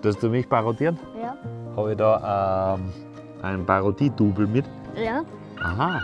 Sollst du mich parodieren? Ja. Habe ich da ein Parodie-Double mit? Ja. Aha.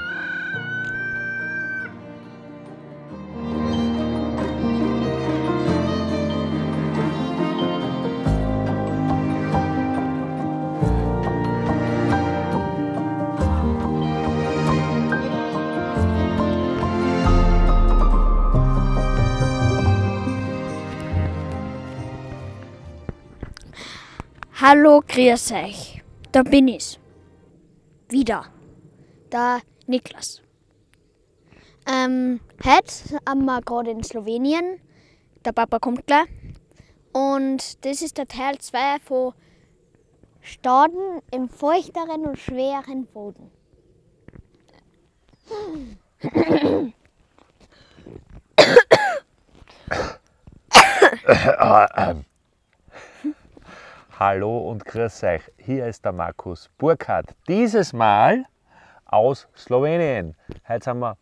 Hallo, grüß euch. Da bin ich. Wieder. Der Niklas. Heute sind wir gerade in Slowenien. Der Papa kommt gleich. Und das ist der Teil 2 von Staden im feuchteren und schweren Boden. Hallo und grüß euch. Hier ist der Markus Burkhardt. Dieses Mal aus Slowenien. Heute sind wir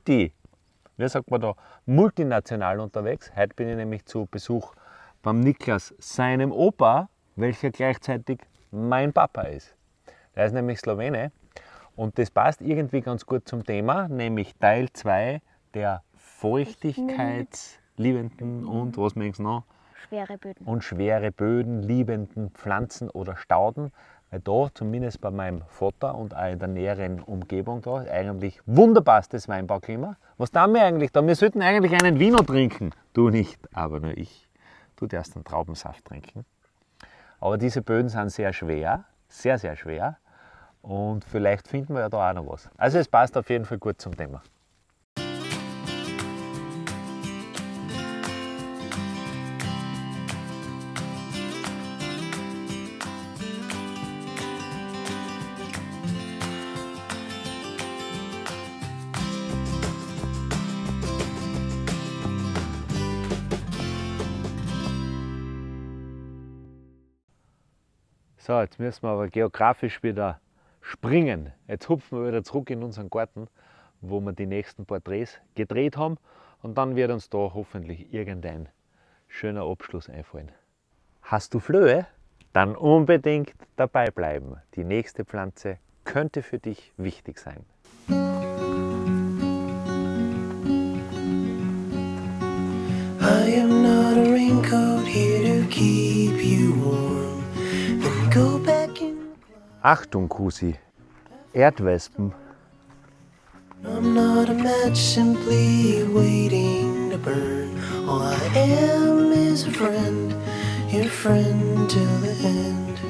multinational unterwegs. Heute bin ich nämlich zu Besuch beim Niklas, seinem Opa, welcher gleichzeitig mein Papa ist. Der ist nämlich Slowene und das passt irgendwie ganz gut zum Thema, nämlich Teil 2 der feuchtigkeitsliebenden und was möchtest du noch? Schwere Böden. Und schwere Böden liebenden Pflanzen oder Stauden. Weil da, zumindest bei meinem Vater und auch in der näheren Umgebung da, eigentlich wunderbarstes Weinbauklima. Was tun wir eigentlich da? Wir sollten eigentlich einen Vino trinken. Du nicht, aber nur ich. Du darfst einen Traubensaft trinken. Aber diese Böden sind sehr schwer, sehr, sehr schwer. Und vielleicht finden wir ja da auch noch was. Also es passt auf jeden Fall gut zum Thema. So, jetzt müssen wir aber geografisch wieder springen. Jetzt hupfen wir wieder zurück in unseren Garten, wo wir die nächsten Porträts gedreht haben. Und dann wird uns da hoffentlich irgendein schöner Abschluss einfallen. Hast du Flöhe? Dann unbedingt dabei bleiben. Die nächste Pflanze könnte für dich wichtig sein. I am not a raincoat here to keep you warm. Go back in. Achtung, Kusi, Erdwespen. I'm not a match simply waiting to burn. All I am is a friend, your friend till the end.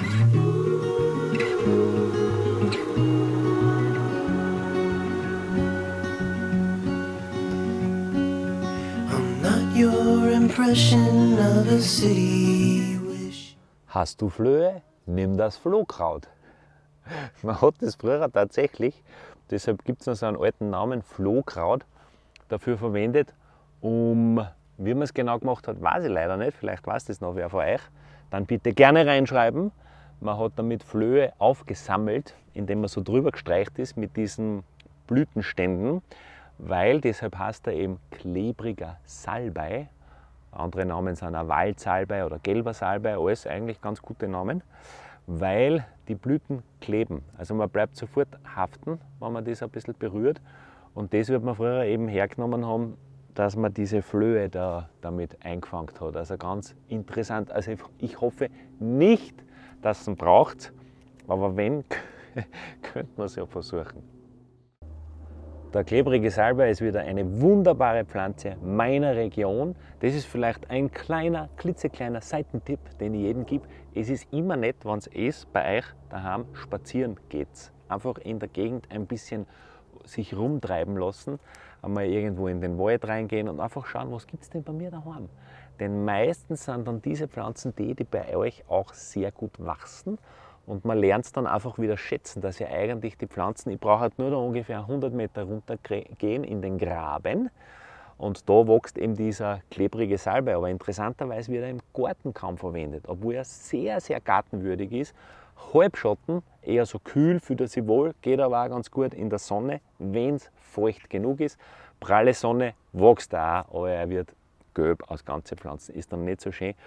I'm not your impression of a city. Hast du Flöhe? Nimm das Flohkraut. Man hat das früher tatsächlich, deshalb gibt es noch so einen alten Namen, Flohkraut, dafür verwendet, wie man es genau gemacht hat, weiß ich leider nicht, vielleicht weiß das noch wer von euch, dann bitte gerne reinschreiben. Man hat damit Flöhe aufgesammelt, indem man so drüber gestreicht ist mit diesen Blütenständen, weil deshalb heißt er eben klebriger Salbei. Andere Namen sind auch Waldsalbei oder gelber Salbei, alles eigentlich ganz gute Namen, weil die Blüten kleben. Also man bleibt sofort haften, wenn man das ein bisschen berührt. Und das wird man früher eben hergenommen haben, dass man diese Flöhe da damit eingefangen hat. Also ganz interessant. Also ich hoffe nicht, dass es ihn braucht, aber wenn, könnte man es ja versuchen. Der klebrige Salbei ist wieder eine wunderbare Pflanze meiner Region. Das ist vielleicht ein kleiner, klitzekleiner Seitentipp, den ich jedem gebe. Es ist immer nett, wenn es bei euch daheim spazieren geht. Einfach in der Gegend ein bisschen sich rumtreiben lassen, einmal irgendwo in den Wald reingehen und einfach schauen, was gibt es denn bei mir daheim. Denn meistens sind dann diese Pflanzen die bei euch auch sehr gut wachsen. Und man lernt es dann einfach wieder schätzen, dass ja eigentlich die Pflanzen, ich brauche halt nur da ungefähr 100 Meter runter gehen in den Graben und da wächst eben dieser klebrige Salbei. Aber interessanterweise wird er im Garten kaum verwendet, obwohl er sehr, sehr gartenwürdig ist. Halbschatten, eher so kühl, fühlt er sich wohl, geht aber auch ganz gut in der Sonne, wenn es feucht genug ist. Pralle Sonne wächst er auch, aber er wird gelb aus ganzen Pflanzen, ist dann nicht so schön.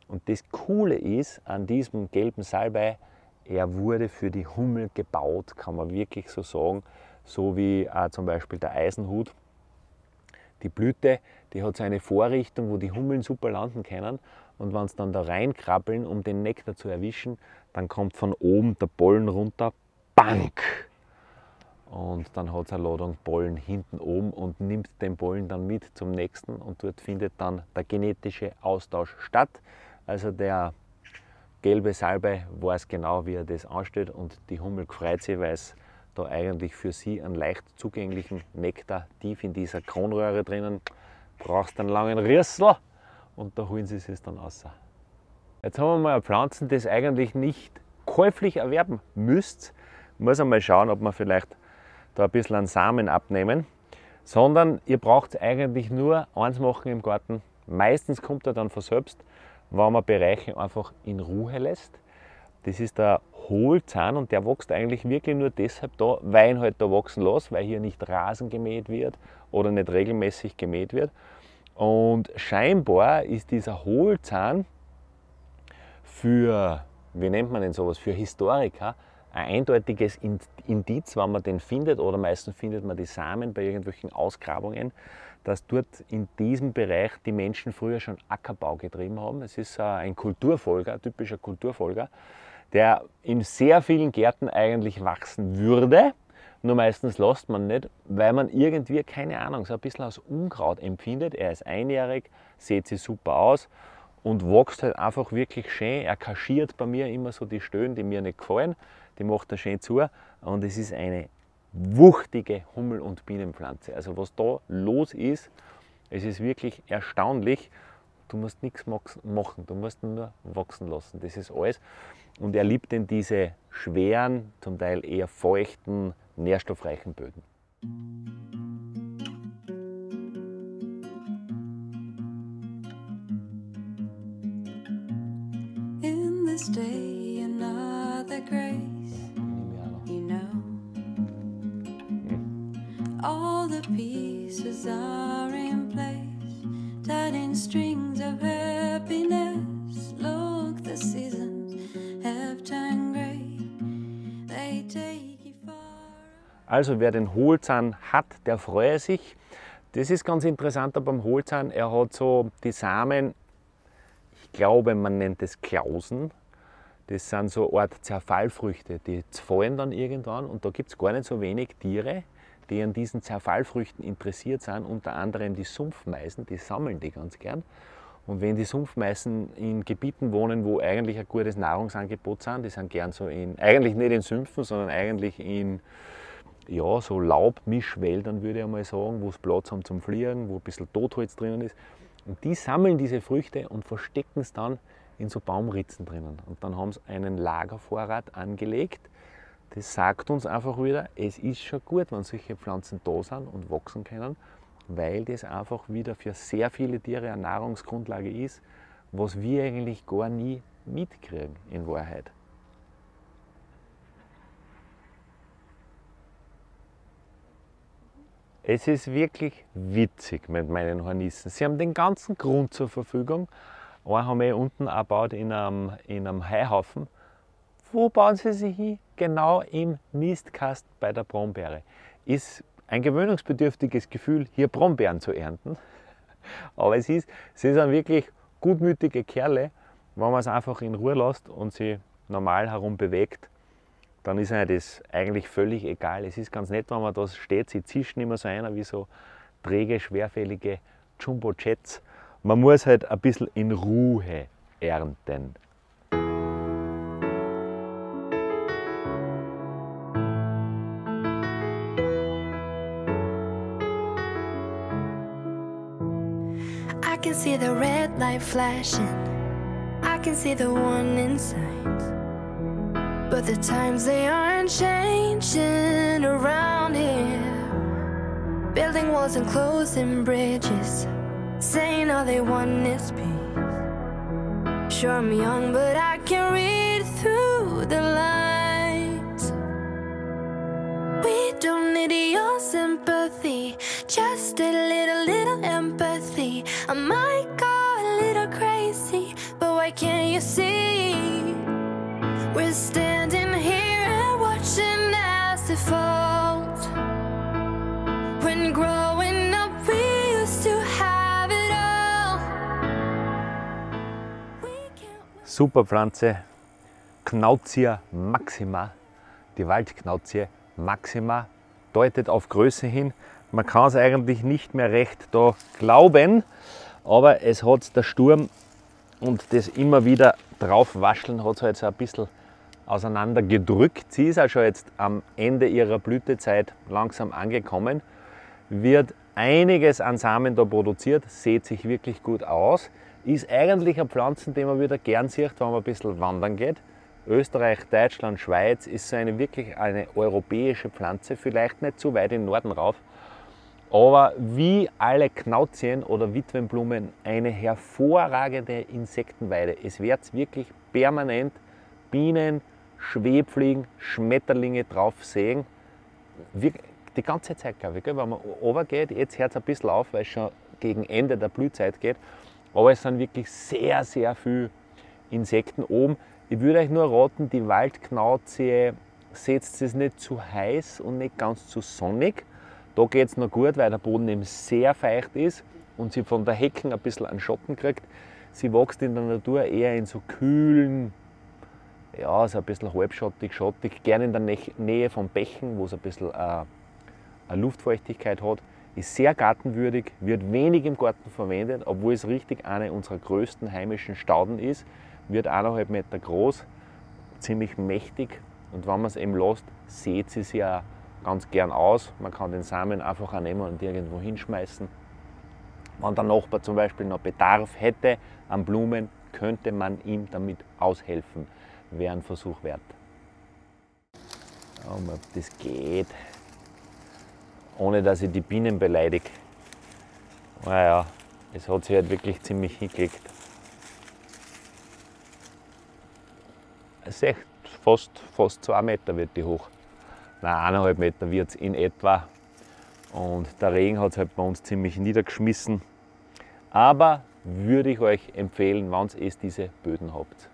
Und das Coole ist an diesem gelben Salbei, er wurde für die Hummel gebaut, kann man wirklich so sagen, so wie zum Beispiel der Eisenhut. Die Blüte, die hat so eine Vorrichtung, wo die Hummeln super landen können. Und wenn sie dann da reinkrabbeln, um den Nektar zu erwischen, dann kommt von oben der Pollen runter, bank! Und dann hat es eine Ladung Pollen hinten oben und nimmt den Pollen dann mit zum nächsten und dort findet dann der genetische Austausch statt. Also der gelbe Salbei weiß genau, wie er das anstellt und die Hummel freut sich, weil es da eigentlich für sie einen leicht zugänglichen Nektar tief in dieser Kronröhre drinnen. Brauchst einen langen Rüssel und da holen sie es dann raus. Jetzt haben wir mal eine Pflanze, die ihr eigentlich nicht käuflich erwerben müsst. Muss einmal schauen, ob wir vielleicht da ein bisschen an Samen abnehmen. Sondern ihr braucht eigentlich nur eins machen im Garten. Meistens kommt er dann von selbst, wenn man Bereiche einfach in Ruhe lässt. Das ist der Hohlzahn und der wächst eigentlich wirklich nur deshalb da, weil ihn halt da wachsen lässt, weil hier nicht Rasen gemäht wird oder nicht regelmäßig gemäht wird. Und scheinbar ist dieser Hohlzahn für, wie nennt man denn sowas, für Historiker ein eindeutiges Indiz, wenn man den findet, oder meistens findet man die Samen bei irgendwelchen Ausgrabungen, dass dort in diesem Bereich die Menschen früher schon Ackerbau getrieben haben. Es ist ein Kulturfolger, ein typischer Kulturfolger, der in sehr vielen Gärten eigentlich wachsen würde, nur meistens lässt man nicht, weil man irgendwie, keine Ahnung, so ein bisschen als Unkraut empfindet. Er ist einjährig, sieht sich super aus und wächst halt einfach wirklich schön. Er kaschiert bei mir immer so die Stellen, die mir nicht gefallen, die macht er schön zu und es ist eine wuchtige Hummel- und Bienenpflanze. Also was da los ist, es ist wirklich erstaunlich. Du musst nichts machen, du musst ihn nur wachsen lassen. Das ist alles. Und er liebt denn diese schweren, zum Teil eher feuchten, nährstoffreichen Böden. In this day, another grace, you know, all the pieces are in place, tied in strings of happiness. Look, the seasons have turned grey, they take you far. Also wer den Hohlzahn hat, der freue sich. Das ist ganz interessant beim Hohlzahn, er hat so die Samen, ich glaube man nennt es Klausen. Das sind so eine Art Zerfallfrüchte, die fallen dann irgendwann und da gibt es gar nicht so wenig Tiere, die an diesen Zerfallfrüchten interessiert sind, unter anderem die Sumpfmeisen, die sammeln die ganz gern. Und wenn die Sumpfmeisen in Gebieten wohnen, wo eigentlich ein gutes Nahrungsangebot sind, die sind gern so eigentlich nicht in Sümpfen, sondern eigentlich in ja, so Laubmischwäldern, würde ich einmal sagen, wo es Platz haben zum Fliegen, wo ein bisschen Totholz drinnen ist. Und die sammeln diese Früchte und verstecken es dann in so Baumritzen drinnen. Und dann haben sie einen Lagervorrat angelegt. Das sagt uns einfach wieder, es ist schon gut, wenn solche Pflanzen da sind und wachsen können, weil das einfach wieder für sehr viele Tiere eine Nahrungsgrundlage ist, was wir eigentlich gar nie mitkriegen in Wahrheit. Es ist wirklich witzig mit meinen Hornissen. Sie haben den ganzen Grund zur Verfügung. Einen haben wir unten gebaut in einem Heuhaufen. Wo bauen sie sich hin? Genau im Nistkasten bei der Brombeere. Ist ein gewöhnungsbedürftiges Gefühl, hier Brombeeren zu ernten. Aber sie sind wirklich gutmütige Kerle. Wenn man es einfach in Ruhe lässt und sie normal herum bewegt, dann ist einem das eigentlich völlig egal. Es ist ganz nett, wenn man da steht, sie zischen immer so einer wie so träge, schwerfällige Jumbo-Jets. Man muss halt ein bisschen in Ruhe ernten. I can see the red light flashing, I can see the warning signs, but the times they aren't changing around here. Building walls and closing bridges, saying all they want is peace. Sure, I'm young, but I can read through the lines. We don't need your sympathy, just a little empathy. I might go a little crazy, but why can you see? We're standing here and watching as it falls. When growing up we used to have it all. Super Pflanze, Knautsia maxima. Die Waldknauzie maxima deutet auf Größe hin. Man kann es eigentlich nicht mehr recht da glauben, aber es hat der Sturm und das immer wieder drauf wascheln hat es halt so ein bisschen auseinander gedrückt. Sie ist auch schon jetzt am Ende ihrer Blütezeit langsam angekommen, wird einiges an Samen da produziert, sieht sich wirklich gut aus, ist eigentlich eine Pflanze, die man wieder gern sieht, wenn man ein bisschen wandern geht. Österreich, Deutschland, Schweiz ist so wirklich eine europäische Pflanze, vielleicht nicht zu weit in den Norden rauf, aber wie alle Knauzien oder Witwenblumen eine hervorragende Insektenweide. Es wird wirklich permanent Bienen, Schwebfliegen, Schmetterlinge drauf sehen. Die ganze Zeit, glaube ich, wenn man runtergeht, jetzt hört es ein bisschen auf, weil es schon gegen Ende der Blühzeit geht, aber es sind wirklich sehr, sehr viele Insekten oben. Ich würde euch nur raten, die Waldknauzie setzt es nicht zu heiß und nicht ganz zu sonnig. Da geht es noch gut, weil der Boden eben sehr feucht ist und sie von der Hecken ein bisschen an Schatten kriegt. Sie wächst in der Natur eher in so kühlen, ja, so ein bisschen halbschattig, schattig, gerne in der Nähe von Bächen, wo es ein bisschen eine Luftfeuchtigkeit hat. Ist sehr gartenwürdig, wird wenig im Garten verwendet, obwohl es richtig eine unserer größten heimischen Stauden ist. Wird 1,5 Meter groß, ziemlich mächtig und wenn man es eben lässt, sieht sie sich auch ganz gern aus. Man kann den Samen einfach auch nehmen und irgendwo hinschmeißen. Wenn der Nachbar zum Beispiel noch Bedarf hätte an Blumen, könnte man ihm damit aushelfen. Wäre ein Versuch wert. Schauen wir, ob das geht, ohne dass ich die Bienen beleidige. Naja, es hat sich halt wirklich ziemlich hingelegt. Echt fast 2 Meter wird die hoch. Nein, 1,5 Meter wird es in etwa. Und der Regen hat es halt bei uns ziemlich niedergeschmissen. Aber würde ich euch empfehlen, wenn ihr diese Böden habt.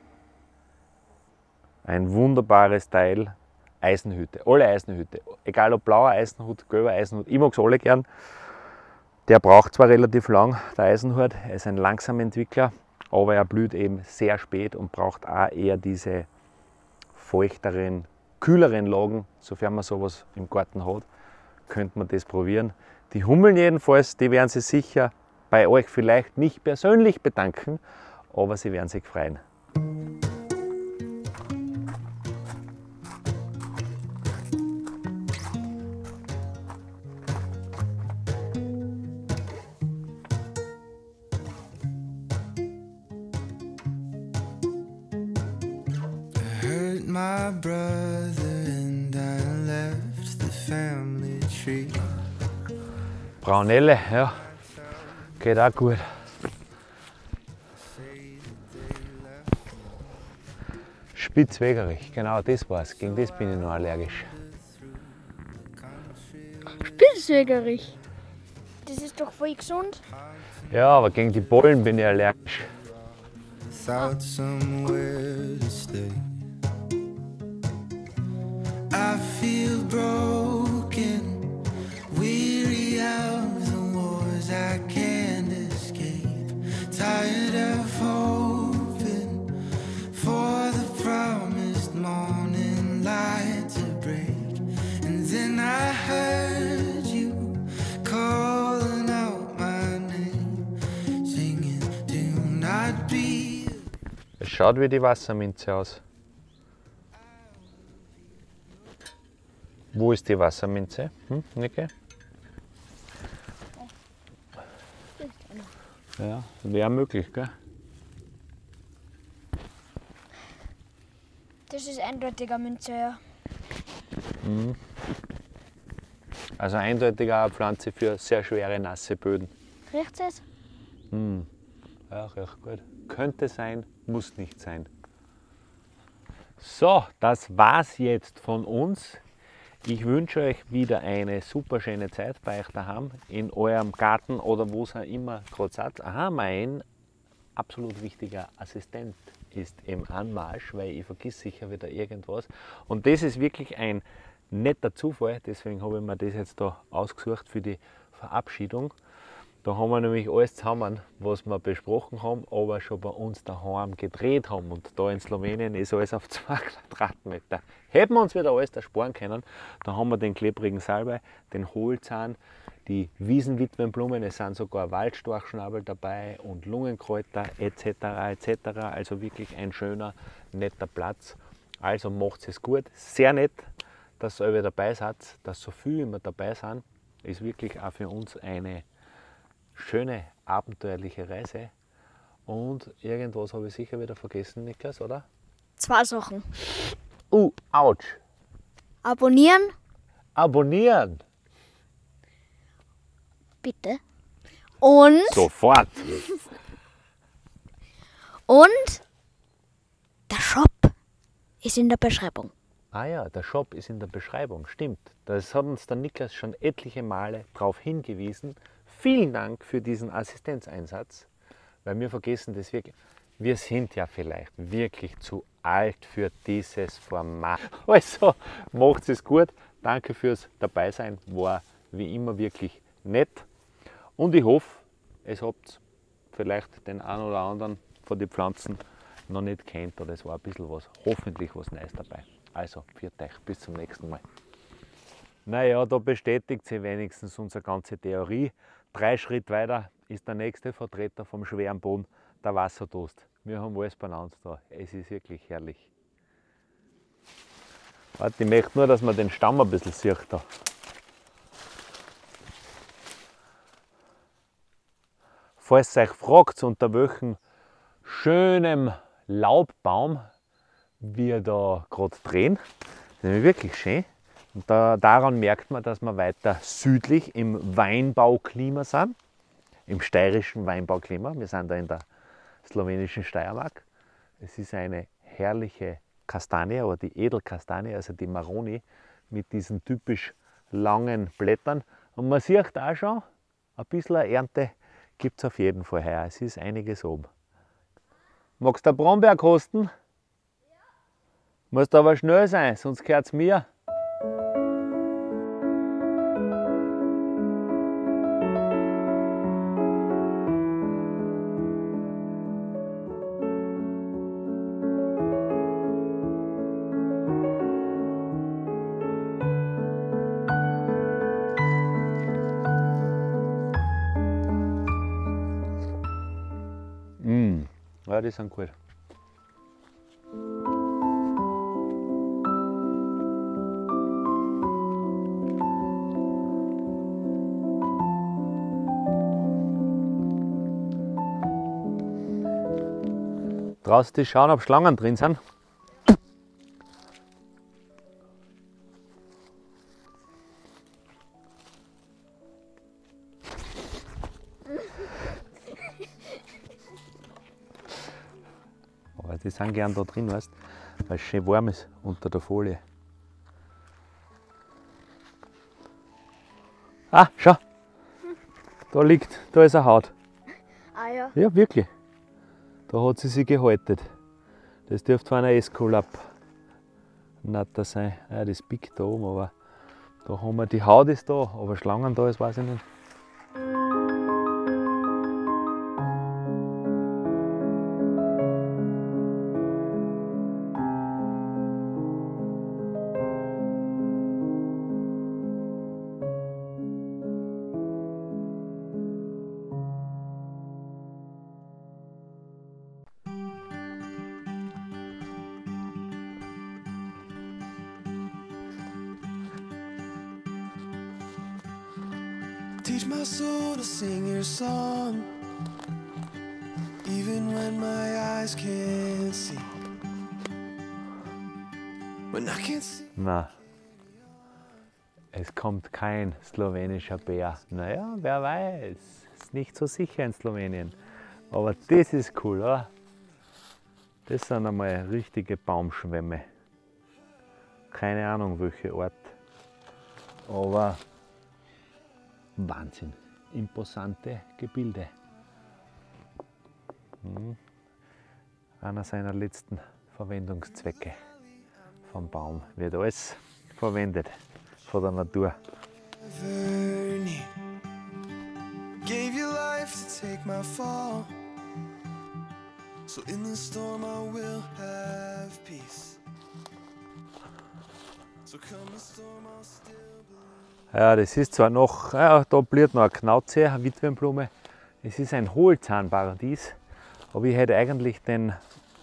Ein wunderbares Teil, Eisenhüte, alle Eisenhüte. Egal ob blauer Eisenhut, gelber Eisenhut, ich mag es alle gern. Der braucht zwar relativ lang, der Eisenhut, er ist ein langsamer Entwickler. Aber er blüht eben sehr spät und braucht auch eher diese feuchteren, kühleren Lagen. Sofern man sowas im Garten hat, könnte man das probieren. Die Hummeln jedenfalls, die werden sich sicher bei euch vielleicht nicht persönlich bedanken, aber sie werden sich freuen. My brother and I left the family tree. Braunelle, ja, geht auch gut. Spitzwegerich, genau das war's. Gegen das bin ich noch allergisch. Spitzwegerich. Das ist doch voll gesund. Ja, aber gegen die Pollen bin ich allergisch. Without somewhere to stay. I feel broken, weary of the wars I can't escape. Tired of hoping for the promised morning light to break. And then I heard you calling out my name, singing, do not be. Es schaut wie die Wasserminze aus. Wo ist die Wasserminze? Nicke? Ja, wäre möglich, gell? Das ist eindeutiger Minze, ja. Also eindeutig auch eine Pflanze für sehr schwere, nasse Böden. Riecht es? Ja, riecht gut. Könnte sein, muss nicht sein. So, das war's jetzt von uns. Ich wünsche euch wieder eine super schöne Zeit bei euch daheim, in eurem Garten oder wo es auch immer gerade seid. Aha, mein absolut wichtiger Assistent ist im Anmarsch, weil ich vergiss sicher wieder irgendwas. Und das ist wirklich ein netter Zufall, deswegen habe ich mir das jetzt da ausgesucht für die Verabschiedung. Da haben wir nämlich alles zusammen, was wir besprochen haben, aber schon bei uns daheim gedreht haben. Und da in Slowenien ist alles auf 2 Quadratmeter. Hätten wir uns wieder alles ersparen können, da haben wir den klebrigen Salbei, den Hohlzahn, die Wiesenwitwenblumen, es sind sogar Waldstorchschnabel dabei und Lungenkräuter etc. etc. Also wirklich ein schöner, netter Platz. Also macht es gut, sehr nett, dass ihr alle dabei seid, dass so viele immer dabei sind. Ist wirklich auch für uns eine schöne, abenteuerliche Reise. Und irgendwas habe ich sicher wieder vergessen, Niklas, oder? 2 Sachen. Autsch! Abonnieren, Abonnieren! bitte. Und Sofort! der Shop ist in der Beschreibung. Ah ja, der Shop ist in der Beschreibung, stimmt. Das hat uns der Niklas schon etliche Male darauf hingewiesen. Vielen Dank für diesen Assistenzeinsatz, weil wir vergessen das wirklich. Wir sind ja vielleicht wirklich zu alt für dieses Format. Also macht es gut. Danke fürs Dabeisein. War wie immer wirklich nett. Und ich hoffe, es habt vielleicht den einen oder anderen von den Pflanzen noch nicht kennt oder es war ein bisschen was, hoffentlich was Neues dabei. Also, pfiat euch, bis zum nächsten Mal. Naja, da bestätigt sich wenigstens unsere ganze Theorie. 3 Schritte weiter ist der nächste Vertreter vom schweren Boden, der Wassertoast. Wir haben alles beieinander da. Es ist wirklich herrlich. Warte, ich möchte nur, dass man den Stamm ein bisschen sieht da. Falls ihr euch fragt, unter welchem schönem Laubbaum wir da gerade drehen, das ist nämlich wirklich schön. Und daran merkt man, dass wir weiter südlich im Weinbauklima sind, im steirischen Weinbauklima. Wir sind da in der slowenischen Steiermark. Es ist eine herrliche Kastanie, oder die Edelkastanie, also die Maroni, mit diesen typisch langen Blättern. Und man sieht auch schon, ein bisschen Ernte gibt es auf jeden Fall heuer. Es ist einiges oben. Magst du Brombeer kosten? Ja. Musst aber schnell sein, sonst gehört es mir. Ja, die sind gut. Draußen die schauen, ob Schlangen drin sind. Aber die sind gern da drin, weißt, weil es schön warm ist unter der Folie. Ah, schau! Da ist eine Haut. Ah ja. Ja, wirklich. Da hat sie sich gehalten. Das dürfte von einer Esculap-Natter sein. Ja, das biegt da oben, aber da haben wir, die Haut ist da, aber Schlangen da ist, weiß ich nicht. Teach my soul to sing your song, even when my eyes can't see. When I can't see. Nein, es kommt kein slowenischer Bär. Naja, wer weiß, ist nicht so sicher in Slowenien. Aber das ist cool, oder? Das sind einmal richtige Baumschwämme. Keine Ahnung welche Art. Aber Wahnsinn, imposante Gebilde. Einer seiner letzten Verwendungszwecke vom Baum. Wird alles verwendet von der Natur. Gave your life to take my fall. So in the storm I will have peace. So come the storm I'll still believe. Ja, das ist zwar noch, ja, da blüht noch eine Knauze, eine Witwenblume. Es ist ein Hohlzahnparadies, aber ich hätte eigentlich den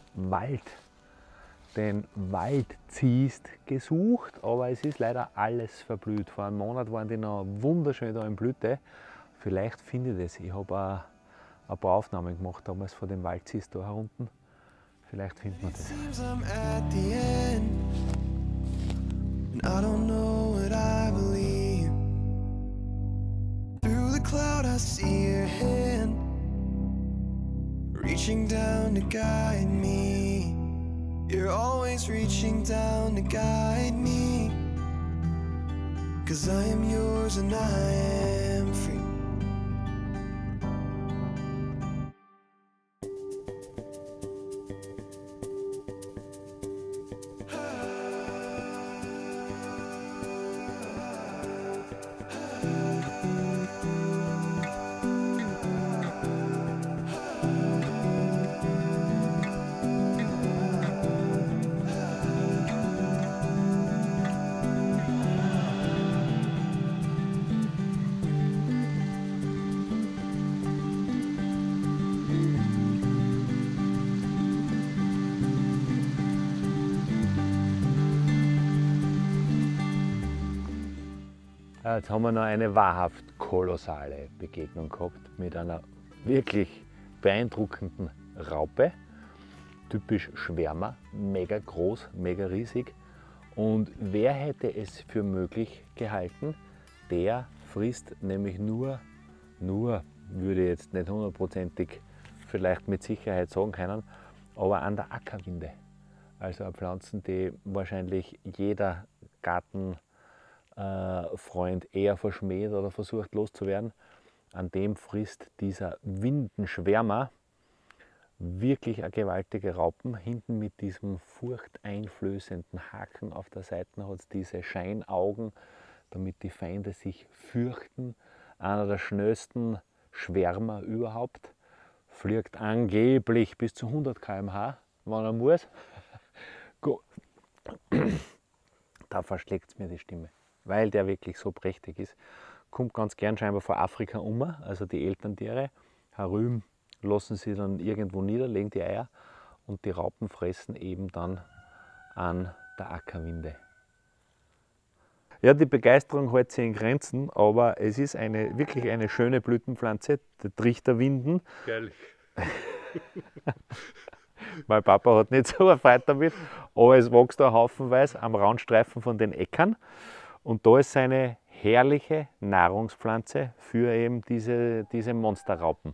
Waldziest gesucht, aber es ist leider alles verblüht. Vor einem Monat waren die noch wunderschön da in Blüte. Vielleicht finde ich das. Ich habe ein paar Aufnahmen gemacht damals von dem Waldziest da herunten. Vielleicht findet man das. Seems I'm at the end, and I don't know what I believe. Through the cloud I see your hand, reaching down to guide me. You're always reaching down to guide me, 'cause I am yours and I am free. Jetzt haben wir noch eine wahrhaft kolossale Begegnung gehabt mit einer wirklich beeindruckenden Raupe. Typisch Schwärmer, mega groß, mega riesig. Und wer hätte es für möglich gehalten? Der frisst nämlich nur, würde ich jetzt nicht hundertprozentig vielleicht mit Sicherheit sagen können, aber an der Ackerwinde. Also eine Pflanzen, die wahrscheinlich jeder Gartenfreund eher verschmäht oder versucht loszuwerden. An dem frisst dieser Windenschwärmer wirklich eine gewaltige Raupen. Hinten mit diesem furchteinflößenden Haken auf der Seite hat es diese Scheinaugen, damit die Feinde sich fürchten. Einer der schnellsten Schwärmer überhaupt. Fliegt angeblich bis zu 100 km/h, wenn er muss. Da verschlägt es mir die Stimme, weil der wirklich so prächtig ist. Kommt ganz gern scheinbar von Afrika also die Elterntiere. Herüben lassen sie dann irgendwo nieder, legen die Eier und die Raupen fressen eben dann an der Ackerwinde. Ja, die Begeisterung hält sich in Grenzen, aber es ist wirklich eine schöne Blütenpflanze, der Trichterwinden. Geil. Mein Papa hat nicht so eine Freude damit, aber es wächst da haufenweise am Randstreifen von den Äckern. Und da ist eine herrliche Nahrungspflanze für eben diese Monsterraupen.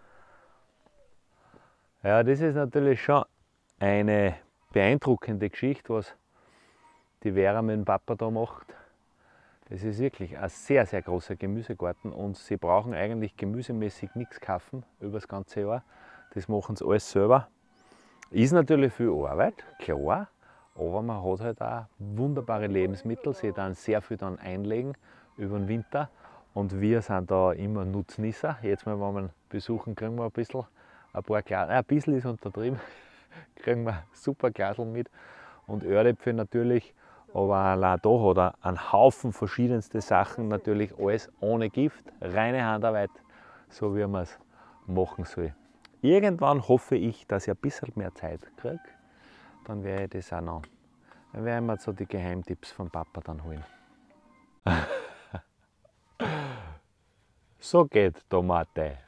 Ja, das ist natürlich schon eine beeindruckende Geschichte, was die Vera mit dem Papa da macht. Das ist wirklich ein sehr, sehr großer Gemüsegarten und sie brauchen eigentlich gemüsemäßig nichts kaufen über das ganze Jahr. Das machen sie alles selber. Ist natürlich viel Arbeit, klar, aber man hat halt auch wunderbare Lebensmittel. Sie dann sehr viel dann einlegen über den Winter und wir sind da immer Nutznießer. Jetzt mal, wenn wir ihn besuchen, kriegen wir ein paar Glas, ein bisschen ist untertrieben, kriegen wir super Glasl mit und Ördäpfel natürlich, aber allein da hat er einen Haufen verschiedenste Sachen, natürlich alles ohne Gift, reine Handarbeit, so wie man es machen soll. Irgendwann hoffe ich, dass ich ein bisschen mehr Zeit kriege, dann werde ich das auch noch. Dann werde ich mir so die Geheimtipps von Papa dann holen. So geht Tomate.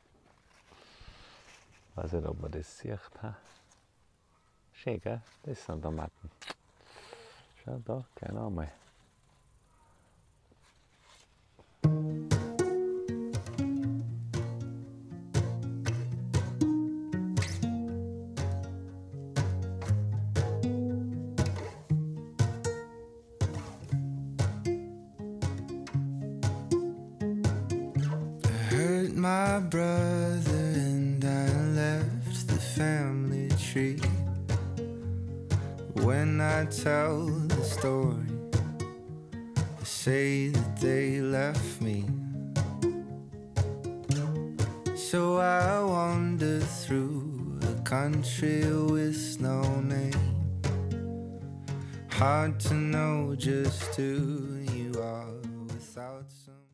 Ich weiß nicht, ob man das sieht. Schön, gell? Das sind Tomaten. Schau da, gleich noch einmal. My brother and I left family tree. When I tell the story, they say that they left me. So I wander through a country with no name. Hard to know just who you are without some